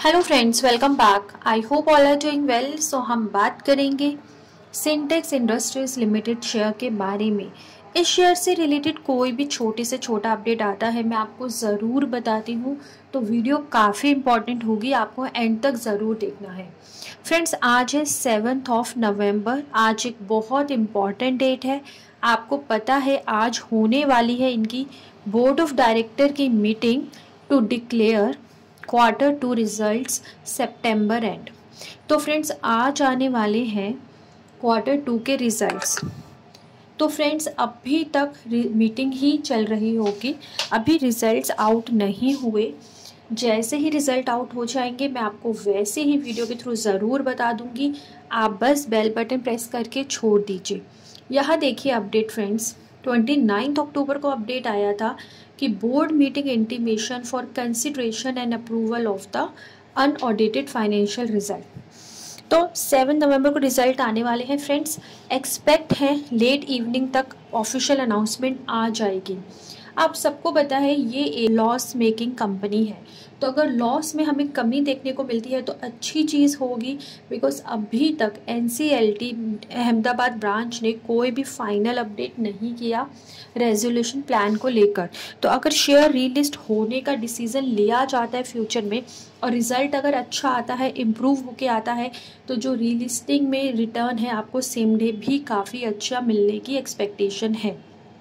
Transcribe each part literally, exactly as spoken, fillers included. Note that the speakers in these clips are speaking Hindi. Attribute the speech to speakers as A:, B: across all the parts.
A: Hello friends, welcome back. I hope all are doing well. So हम बात करेंगे सिंटेक्स इंडस्ट्रीज लिमिटेड शेयर के बारे में। इस शेयर से रिलेटेड कोई भी छोटे से छोटा अपडेट आता है मैं आपको ज़रूर बताती हूँ, तो वीडियो काफ़ी इंपॉर्टेंट होगी, आपको एंड तक ज़रूर देखना है। फ्रेंड्स, आज है सेवन्थ ऑफ नवंबर। आज एक बहुत इम्पॉर्टेंट डेट है। आपको पता है आज होने वाली है इनकी बोर्ड ऑफ डायरेक्टर की meeting to declare quarter two results September end. तो फ्रेंड्स, आज आने वाले हैं क्वार्टर टू के रिजल्ट्स। तो फ्रेंड्स, अभी तक मीटिंग ही चल रही होगी, अभी रिजल्ट्स आउट नहीं हुए। जैसे ही रिज़ल्ट आउट हो जाएंगे मैं आपको वैसे ही वीडियो के थ्रू ज़रूर बता दूंगी। आप बस बेल बटन प्रेस करके छोड़ दीजिए। यहाँ देखिए update friends, twenty ninth October को अपडेट आया था कि board meeting intimation for consideration and approval of the unaudited financial result. तो सेवन नवंबर को रिजल्ट आने वाले हैं फ्रेंड्स। एक्सपेक्ट है लेट इवनिंग तक ऑफिशियल अनाउंसमेंट आ जाएगी। आप सबको पता है ये लॉस मेकिंग कंपनी है, तो अगर लॉस में हमें कमी देखने को मिलती है तो अच्छी चीज़ होगी, बिकॉज अभी तक N C L T Ahmedabad branch ने कोई भी फाइनल अपडेट नहीं किया रेजोल्यूशन प्लान को लेकर। तो अगर शेयर रीलिस्ट होने का डिसीज़न लिया जाता है फ्यूचर में और रिज़ल्ट अगर अच्छा आता है, इम्प्रूव होके आता है, तो जो रीलिस्टिंग में रिटर्न है आपको सेम डे भी काफ़ी अच्छा मिलने की एक्सपेक्टेशन है।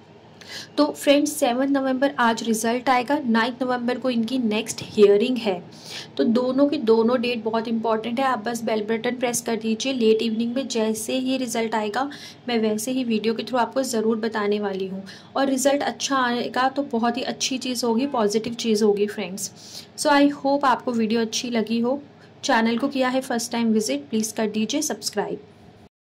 A: तो फ्रेंड्स, सेवन नवंबर आज रिजल्ट आएगा, नाइन्थ नवंबर को इनकी नेक्स्ट हियरिंग है। तो दोनों की दोनों डेट बहुत इंपॉर्टेंट है। आप बस बेल बटन प्रेस कर दीजिए। लेट इवनिंग में जैसे ही रिजल्ट आएगा मैं वैसे ही वीडियो के थ्रू आपको ज़रूर बताने वाली हूँ। और रिजल्ट अच्छा आएगा तो बहुत ही अच्छी चीज़ होगी, पॉजिटिव चीज़ होगी फ्रेंड्स। सो आई होप आपको वीडियो अच्छी लगी हो। चैनल को किया है फर्स्ट टाइम विजिट, प्लीज़ कर दीजिए सब्सक्राइब।